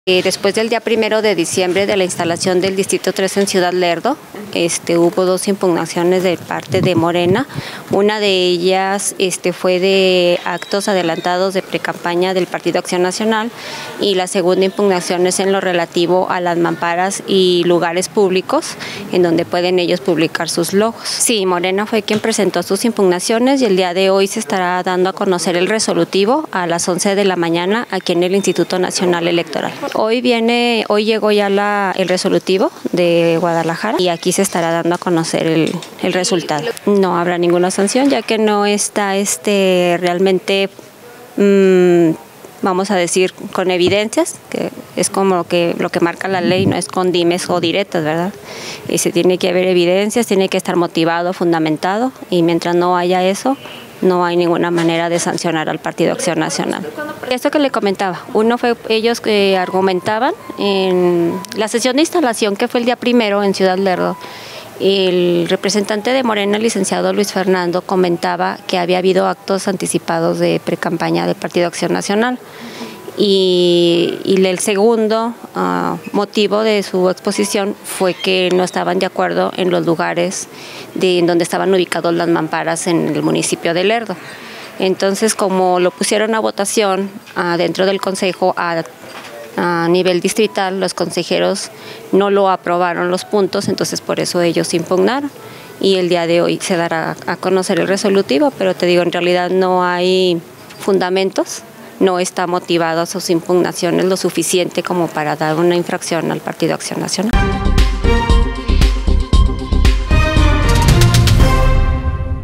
Después del día 1 de diciembre de la instalación del Distrito 3 en Ciudad Lerdo, hubo dos impugnaciones de parte de Morena. Una de ellas fue de actos adelantados de precampaña del Partido Acción Nacional, y la segunda impugnación es en lo relativo a las mamparas y lugares públicos en donde pueden ellos publicar sus logos. Sí, Morena fue quien presentó sus impugnaciones y el día de hoy se estará dando a conocer el resolutivo a las 11 de la mañana aquí en el Instituto Nacional Electoral. Hoy llegó ya el resolutivo de Guadalajara y aquí se estará dando a conocer el resultado. No habrá ninguna sanción, ya que no está realmente, vamos a decir, con evidencias, que es como lo que marca la ley, no es con dimes o diretas, ¿verdad? Y se tiene que haber evidencias, tiene que estar motivado, fundamentado, y mientras no haya eso, no hay ninguna manera de sancionar al Partido Acción Nacional. Esto que le comentaba, uno fue ellos que argumentaban en la sesión de instalación que fue el día 1 en Ciudad Lerdo. El representante de Morena, el licenciado Luis Fernando, comentaba que había habido actos anticipados de precampaña del Partido Acción Nacional. Y el segundo motivo de su exposición fue que no estaban de acuerdo en los lugares en donde estaban ubicados las mamparas en el municipio de Lerdo. Entonces, como lo pusieron a votación dentro del consejo a nivel distrital, los consejeros no lo aprobaron los puntos, entonces por eso ellos impugnaron. Y el día de hoy se dará a conocer el resolutivo, pero te digo, en realidad no hay fundamentos. No está motivado a sus impugnaciones lo suficiente como para dar una infracción al Partido Acción Nacional.